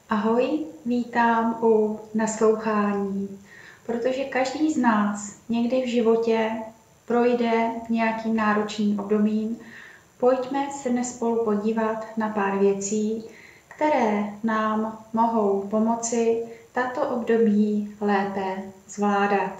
Ahoj, vítám u naslouchání, protože každý z nás někdy v životě projde nějakým náročným obdobím. Pojďme se dnes spolu podívat na pár věcí, které nám mohou pomoci tato období lépe zvládat.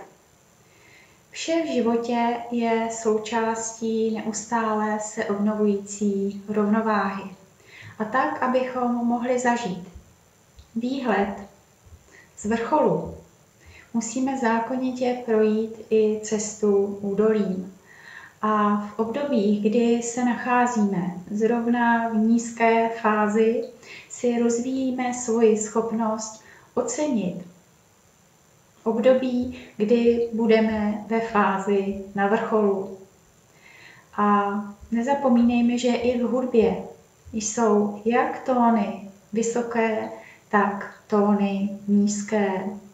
Vše v životě je součástí neustále se obnovující rovnováhy. A tak, abychom mohli zažít výhled z vrcholu, musíme zákonitě projít i cestu údolím. A v obdobích, kdy se nacházíme zrovna v nízké fázi, si rozvíjíme svoji schopnost ocenit období, kdy budeme ve fázi na vrcholu. A nezapomínejme, že i v hudbě jsou jak tóny vysoké, tak tóny nízké.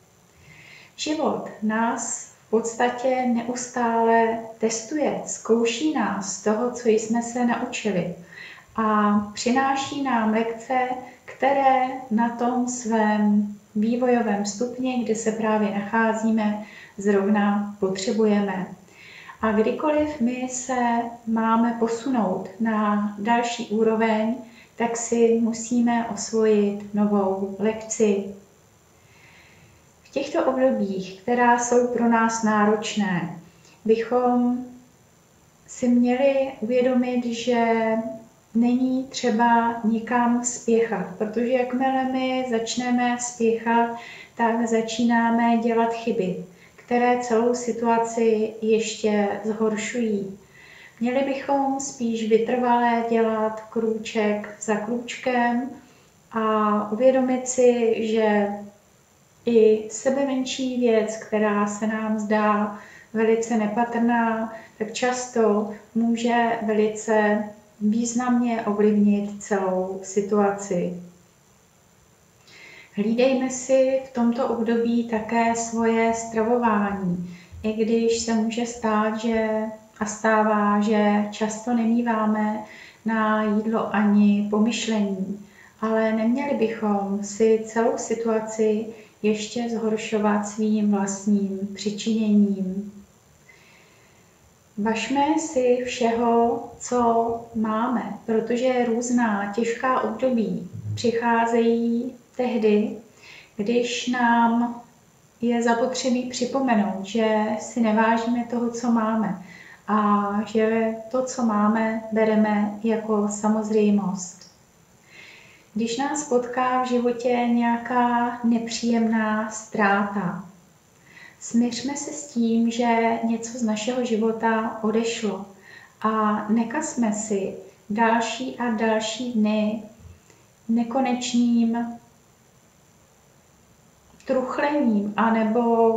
Život nás v podstatě neustále testuje, zkouší nás z toho, co jsme se naučili a přináší nám lekce, které na tom svém vývojovém stupni, kde se právě nacházíme, zrovna potřebujeme. A kdykoliv my se máme posunout na další úroveň, tak si musíme osvojit novou lekci. V těchto obdobích, která jsou pro nás náročné, bychom si měli uvědomit, že není třeba nikam spěchat, protože jakmile my začneme spěchat, tak začínáme dělat chyby, které celou situaci ještě zhoršují. Měli bychom spíš vytrvale dělat krůček za krůčkem a uvědomit si, že i sebemenší věc, která se nám zdá velice nepatrná, tak často může velice významně ovlivnit celou situaci. Hlídejme si v tomto období také svoje stravování, i když se může stát, a stává, že často nemíváme na jídlo ani pomyšlení, ale neměli bychom si celou situaci ještě zhoršovat svým vlastním přičiněním. Važme si všeho, co máme, protože různá těžká období přicházejí tehdy, když nám je zapotřebí připomenout, že si nevážíme toho, co máme a že to, co máme, bereme jako samozřejmost. Když nás potká v životě nějaká nepříjemná ztráta, smiřme se s tím, že něco z našeho života odešlo a nekazme si další a další dny nekonečným truchlením anebo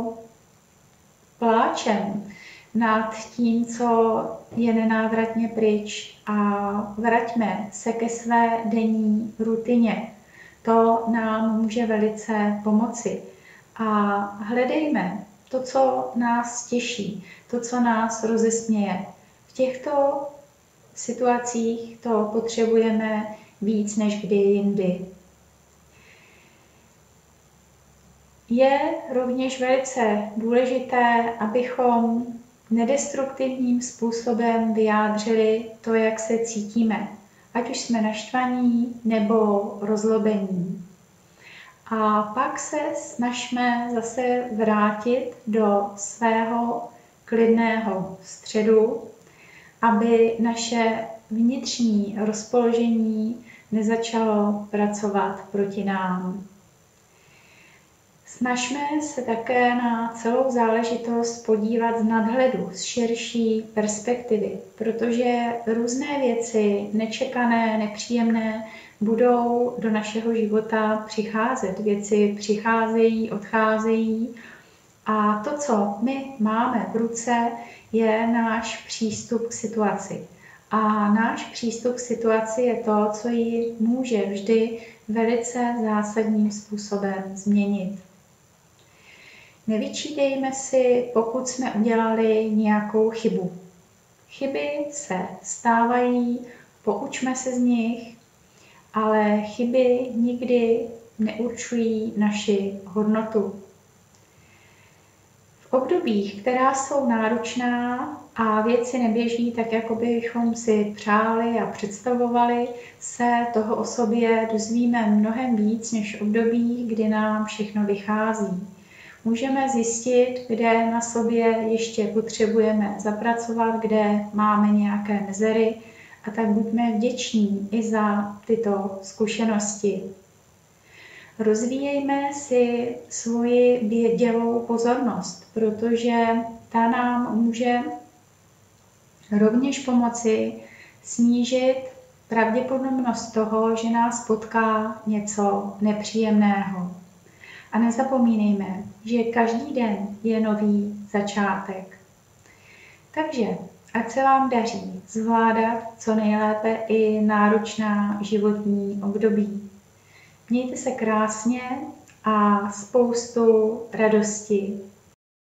pláčem nad tím, co je nenávratně pryč, a vraťme se ke své denní rutině. To nám může velice pomoci. A hledejme to, co nás těší, to, co nás rozesměje. V těchto situacích to potřebujeme víc než kdy jindy. Je rovněž velice důležité, abychom nedestruktivním způsobem vyjádřili to, jak se cítíme, ať už jsme naštvaní nebo rozlobení. A pak se snažme zase vrátit do svého klidného středu, aby naše vnitřní rozpoložení nezačalo pracovat proti nám. Snažme se také na celou záležitost podívat z nadhledu, z širší perspektivy, protože různé věci, nečekané, nepříjemné, budou do našeho života přicházet. Věci přicházejí, odcházejí a to, co my máme v ruce, je náš přístup k situaci. A náš přístup k situaci je to, co ji může vždy velice zásadním způsobem změnit. Nevyčítejme si, pokud jsme udělali nějakou chybu. Chyby se stávají, poučme se z nich, ale chyby nikdy neurčují naši hodnotu. V obdobích, která jsou náročná a věci neběží tak, jako bychom si přáli a představovali, se toho o sobě dozvíme mnohem víc než v období, kdy nám všechno vychází. Můžeme zjistit, kde na sobě ještě potřebujeme zapracovat, kde máme nějaké mezery, a tak buďme vděční i za tyto zkušenosti. Rozvíjejme si svoji bdělou pozornost, protože ta nám může rovněž pomoci snížit pravděpodobnost toho, že nás potká něco nepříjemného. A nezapomínejme, že každý den je nový začátek. Takže ať se vám daří zvládat co nejlépe i náročná životní období. Mějte se krásně a spoustu radosti.